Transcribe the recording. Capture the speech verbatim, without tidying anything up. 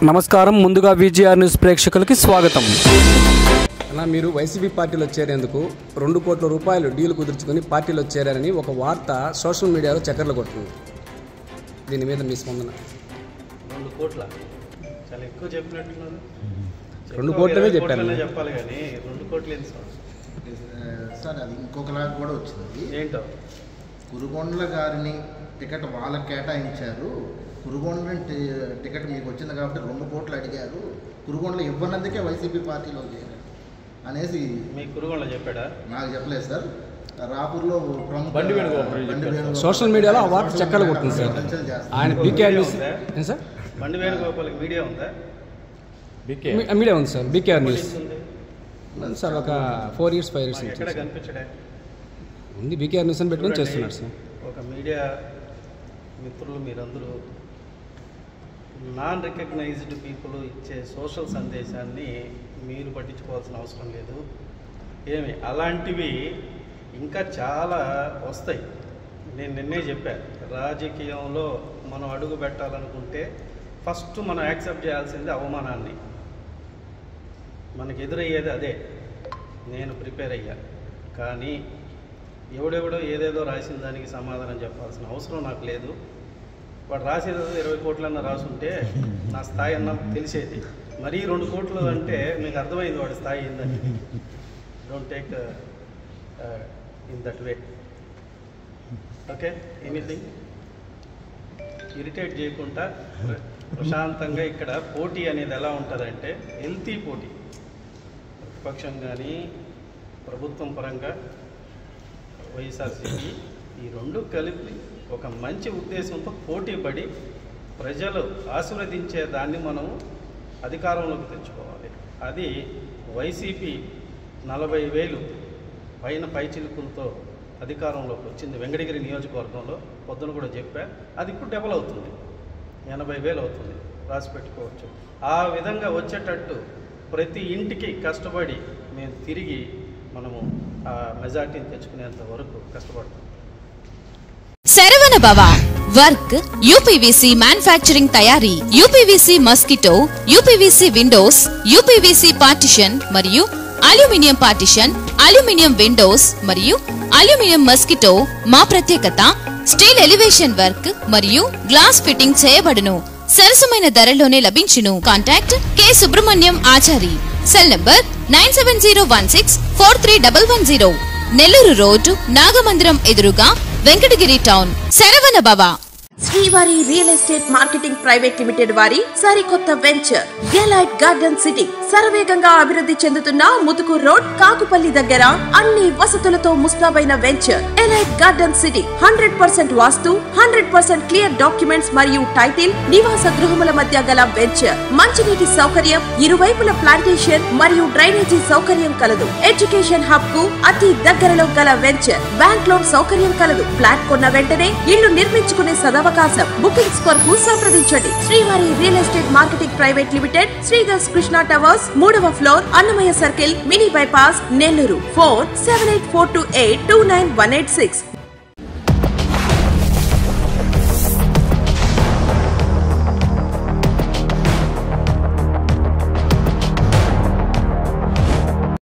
నమస్కారం. ముందుగా VGR news ప్రేక్షకులకి స్వాగతం. అలా మీరు వైసీపీ పార్టీలో చేరేందుకు రెండు కోట్ల రూపాయలు డీల్ కుదుర్చుకొని పార్టీలో చేరారని ఒక వార్త సోషల్ మీడియాలో చక్కర్లు కొడుతుంది. దీని మీద మీ స్పందన? రెండు కోట్ల చాలా ఎక్కువ చెప్పినట్టున్నారు. రెండు కోట్లనే చెప్పాను చెప్పాలి కానీ రెండు కోట్లు ఏంటి సార్? అది ఇంకొకలాగా కూడా వచ్చింది. ఏంటో కురుగొండ్ల గారిని టికెట్ వాళ్ళకి కేటాయించారు, కురుగొండ్ల టికెట్ మీకు వచ్చింది కాబట్టి రెండు కోట్లు అడిగారు, కురుగొండ్ల ఇవ్వనందుకే వైసీపీ పార్టీలో చేరారు అనేసి మీ కురుగొండ్ల చెప్పాడా? నాకు చెప్పలేదు సార్. రాపూర్లో ప్రముఖ సోషల్ మీడియాలో ఆ వార్త చక్కర్లు కొడుతుంది సార్. ఆయన బీకే న్యూస్ సార్, బండి వేణుగోపాల్కి మీడియా ఉందా? మీడియా ఉంది సార్. బీకేఆర్ న్యూస్ సార్ ఒక ఫోర్ ఇయర్స్ ఫైవ్ ఇయర్స్ ఎక్కడ కనిపించడే ఉంది. బీకేఆర్ న్యూస్ అని పెట్టుకొని చేస్తున్నారు సార్. ఒక మీడియా మిత్రులు మీరందరూ నాన్ రికగ్నైజ్డ్ పీపుల్ ఇచ్చే సోషల్ సందేశాన్ని మీరు పట్టించుకోవాల్సిన అవసరం లేదు. ఏమి అలాంటివి ఇంకా చాలా వస్తాయి. నేను నిన్నే చెప్పాను, రాజకీయంలో మనం అడుగు పెట్టాలనుకుంటే ఫస్ట్ మనం యాక్సెప్ట్ చేయాల్సింది అవమానాన్ని. మనకు ఎదురయ్యేది అదే. నేను ప్రిపేర్ అయ్యా, కానీ ఎవడెవడో ఏదేదో రాసిన దానికి సమాధానం చెప్పాల్సిన అవసరం నాకు లేదు. వాడు రాసేది ఇరవై కోట్లన్నా రాసుంటే నా స్థాయి అన్న తెలిసేది. మరీ రెండు కోట్లు అంటే మీకు అర్థమైంది వాడి స్థాయి ఏందని. Don't take in that way. Okay, anything irritate చేయకుండా ప్రశాంతంగా ఇక్కడ పోటీ అనేది ఎలా ఉంటుందంటే హెల్తీ పోటీ. ప్రతిపక్షం కానీ ప్రభుత్వం పరంగా వైఎస్ఆర్సీపీ ఈ రెండు కలిపి ఒక మంచి ఉద్దేశంతో పోటీ పడి ప్రజలు ఆశీర్వదించే దాన్ని మనం అధికారంలోకి తెచ్చుకోవాలి. అది వైసీపీ నలభై వేలు పైన పైచిలుకులతో అధికారంలోకి వచ్చింది వెంకటగిరి నియోజకవర్గంలో. పొద్దున కూడా చెప్పా, అది ఇప్పుడు డబల్ అవుతుంది, ఎనభై వేలు అవుతుంది. రాసి పెట్టుకోవచ్చు. ఆ విధంగా వచ్చేటట్టు ప్రతి ఇంటికి కష్టపడి మేము తిరిగి మనము ఆ మెజార్టీని తెచ్చుకునేంత వరకు కష్టపడతాం. Saravana Bhava work UPVC manufacturing తయారీ, UPVC mosquito, UPVC windows, UPVC partition మరియు అల్యూమినియం పార్టిషన్, అల్యూమినియం విండోస్ మరియు అల్యూమినియం మస్కిటో. మా ప్రత్యేకత స్టీల్ ఎలివేషన్ వర్క్ మరియు గ్లాస్ ఫిట్టింగ్ చేయబడును. సరసమైన ధరలోనే లభించును. Contact K Subrahmanyam Achari. Cell number nine seven zero one six four three double one zero. Nellore road, Nagamandiram ఎదురుగా, Venkatagiri town. Saravana Bhava. Srivari real estate marketing private limited వారి సరికొత్త వెంచర్ గెలైట్ గార్డెన్ సిటీ శరవేగంగా అభివృద్ధి చెందుతున్న ముతుకూర్ రోడ్, కాకుపల్లి దగ్గర అన్ని వసతులతో ముస్తాబైన venture elite garden city. Hundred percent vastu, hundred percent clear documents మరియు టైటిల్, నివాస గృహముల మధ్య గల వెంచర్. మంచినీటి సౌకర్యం, ఇరువైపుల ప్లాంటేషన్ మరియు డ్రైనేజీ సౌకర్యం కలదు. ఎడ్యుకేషన్ హబ్ కు అతి దగ్గరలో గల వెంచర్. బ్యాంక్ లోన్ సౌకర్యం కలదు. ఫ్లాట్ కొన్న వెంటనే ఇల్లు నిర్మించుకునే సదవకాశం. బుకింగ్స్ కొరకు సంప్రదించండి. Srivari real estate marketing private limited, Sridhar's Krishna towers, మూడవ floor, Annamayya circle, mini bypass, Nellore. Phone seven eight four two eight two nine one eight six.